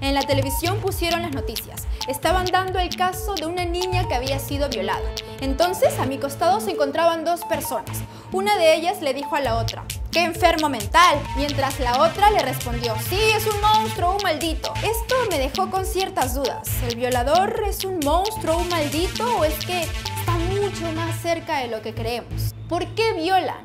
En la televisión pusieron las noticias. Estaban dando el caso de una niña que había sido violada. Entonces, a mi costado se encontraban dos personas. Una de ellas le dijo a la otra: ¡qué enfermo mental! Mientras la otra le respondió: sí, es un monstruo, un maldito. Esto me dejó con ciertas dudas. ¿El violador es un monstruo, un maldito, o es que está mucho más cerca de lo que creemos? ¿Por qué violan?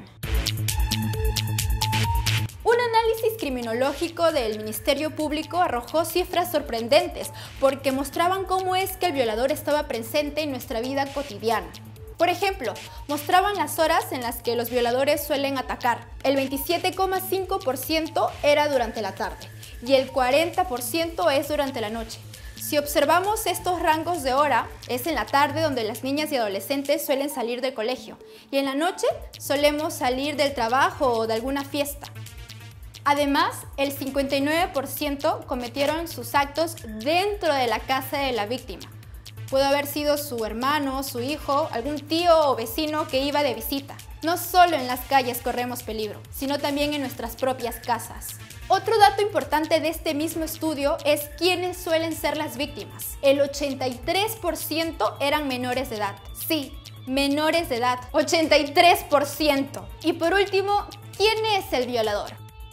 Un análisis criminológico del Ministerio Público arrojó cifras sorprendentes porque mostraban cómo es que el violador estaba presente en nuestra vida cotidiana. Por ejemplo, mostraban las horas en las que los violadores suelen atacar. El 27,5% era durante la tarde y el 40% es durante la noche. Si observamos estos rangos de hora, es en la tarde donde las niñas y adolescentes suelen salir del colegio y en la noche solemos salir del trabajo o de alguna fiesta. Además, el 59% cometieron sus actos dentro de la casa de la víctima. Puede haber sido su hermano, su hijo, algún tío o vecino que iba de visita. No solo en las calles corremos peligro, sino también en nuestras propias casas. Otro dato importante de este mismo estudio es quiénes suelen ser las víctimas. El 83% eran menores de edad. Sí, menores de edad, 83%. Y por último, ¿quién es el violador?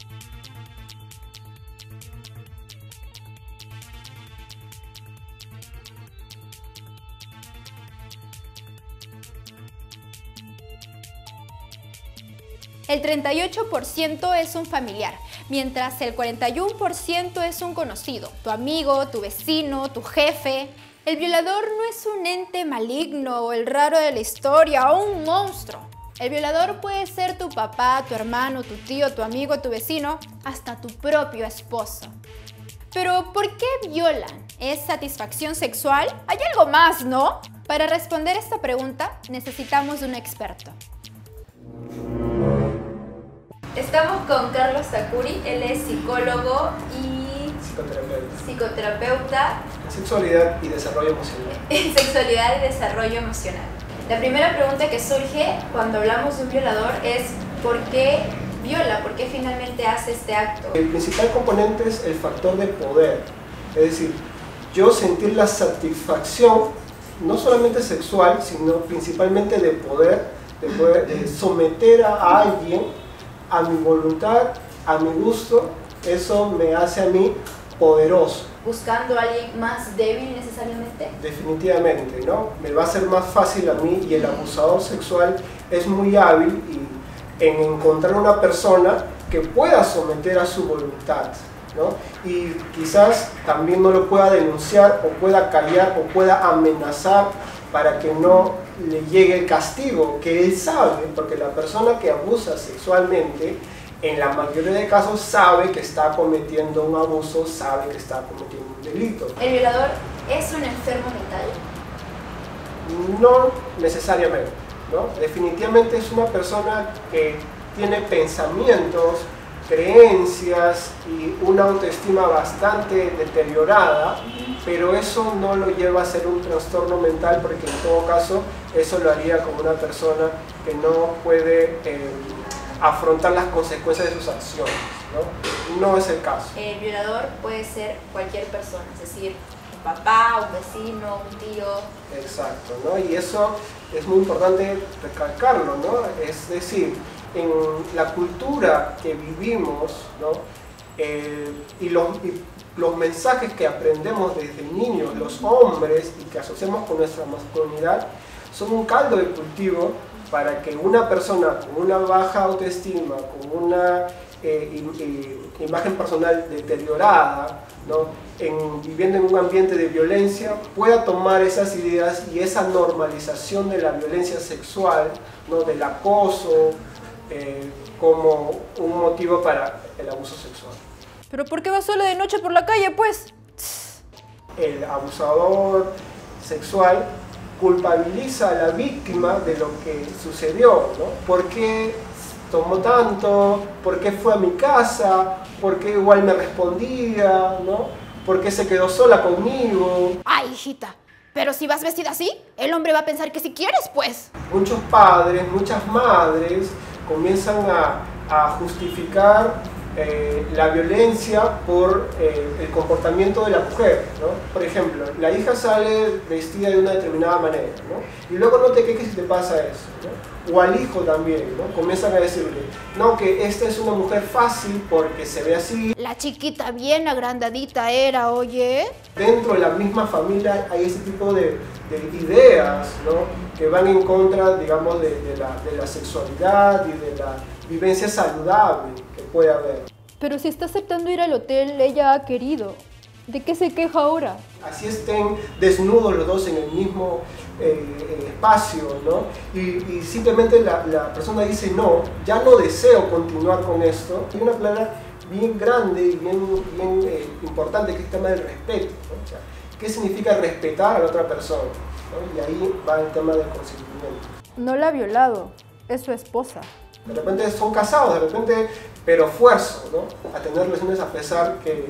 El 38% es un familiar, mientras el 41% es un conocido, tu amigo, tu vecino, tu jefe. El violador no es un ente maligno o el raro de la historia o un monstruo. El violador puede ser tu papá, tu hermano, tu tío, tu amigo, tu vecino, hasta tu propio esposo. Pero ¿por qué violan? ¿Es satisfacción sexual? Hay algo más, ¿no? Para responder esta pregunta necesitamos de un experto. Estamos con Carlos Takuri, él es psicólogo y psicoterapeuta en sexualidad y desarrollo emocional. En sexualidad y desarrollo emocional. La primera pregunta que surge cuando hablamos de un violador es ¿por qué viola? ¿Por qué finalmente hace este acto? El principal componente es el factor de poder, es decir, yo sentir la satisfacción no solamente sexual, sino principalmente de poder someter a alguien a mi voluntad, a mi gusto. Eso me hace a mí poderoso. ¿Buscando a alguien más débil necesariamente? Definitivamente, ¿no? Me va a ser más fácil a mí, y el abusador sexual es muy hábil en encontrar una persona que pueda someter a su voluntad, ¿no? Y quizás también no lo pueda denunciar o pueda callar o pueda amenazar para que no le llegue el castigo que él sabe, porque la persona que abusa sexualmente en la mayoría de casos sabe que está cometiendo un abuso, sabe que está cometiendo un delito. ¿El violador es un enfermo mental? No necesariamente, ¿no? Definitivamente es una persona que tiene pensamientos, creencias y una autoestima bastante deteriorada, pero eso no lo lleva a ser un trastorno mental, porque en todo caso eso lo haría como una persona que no puede afrontar las consecuencias de sus acciones, ¿no? No es el caso. El violador puede ser cualquier persona, es decir, un papá, un vecino, un tío. Exacto, ¿no? Y eso es muy importante recalcarlo, ¿no? Es decir, en la cultura que vivimos, ¿no? Y los mensajes que aprendemos desde niños, los hombres, y que asociamos con nuestra masculinidad, son un caldo de cultivo para que una persona con una baja autoestima, con una imagen personal deteriorada, ¿no? Viviendo en un ambiente de violencia, pueda tomar esas ideas y esa normalización de la violencia sexual, ¿no? Del acoso, como un motivo para el abuso sexual. ¿Pero por qué va solo de noche por la calle, pues? El abusador sexual culpabiliza a la víctima de lo que sucedió, ¿no? ¿Por qué tomó tanto? ¿Por qué fue a mi casa? ¿Por qué igual me respondía? ¿No? ¿Por qué se quedó sola conmigo? Ay, hijita, pero si vas vestida así, el hombre va a pensar que si quieres, pues. Muchos padres, muchas madres comienzan a justificar la violencia por el comportamiento de la mujer, ¿no? Por ejemplo, la hija sale vestida de una determinada manera, ¿no? Y luego no te quejes si te pasa eso, ¿no? O al hijo también, ¿no? Comienzan a decirle, no, que esta es una mujer fácil porque se ve así. La chiquita bien agrandadita era, oye. Dentro de la misma familia hay ese tipo de ideas, ¿no? Que van en contra, digamos, de la sexualidad y de la vivencia saludable que puede haber. Pero si está aceptando ir al hotel, ella ha querido. ¿De qué se queja ahora? Así estén desnudos los dos en el mismo espacio, ¿no? Y simplemente la persona dice, no, ya no deseo continuar con esto. Hay una palabra bien grande y bien importante que es el tema del respeto, ¿no? O sea, ¿qué significa respetar a la otra persona? ¿No? Y ahí va el tema del consentimiento. No la ha violado, es su esposa. De repente son casados, de repente, pero esfuerzo, ¿no? A tener relaciones a pesar que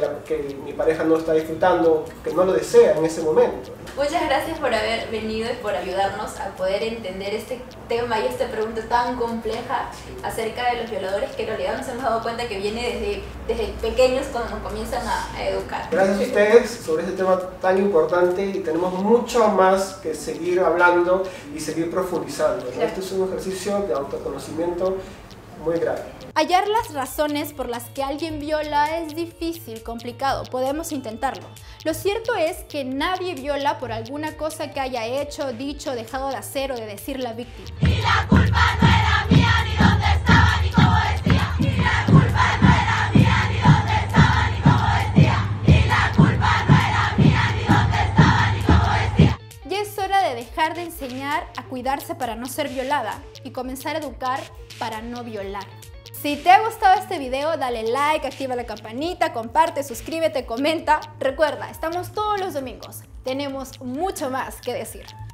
mi pareja no está disfrutando, que no lo desea en ese momento. Muchas gracias por haber venido y por ayudarnos a poder entender este tema y esta pregunta tan compleja acerca de los violadores, que en realidad nos hemos dado cuenta que viene desde pequeños cuando nos comienzan a educar. Gracias a ustedes sobre este tema tan importante y tenemos mucho más que seguir hablando y seguir profundizando, ¿no? Claro. Este es un ejercicio de autoconocimiento muy grave. Hallar las razones por las que alguien viola es difícil, complicado, podemos intentarlo. Lo cierto es que nadie viola por alguna cosa que haya hecho, dicho, dejado de hacer o de decir la víctima. Y la culpa no era mía, ni dónde estaba, ni cómo decía. Y la culpa no era mía, ni dónde estaba, ni cómo decía. Y la culpa no era mía, ni dónde estaba, ni cómo decía. Ya es hora de dejar de enseñar a cuidarse para no ser violada y comenzar a educar para no violar. Si te ha gustado este video, dale like, activa la campanita, comparte, suscríbete, comenta. Recuerda, estamos todos los domingos. Tenemos mucho más que decir.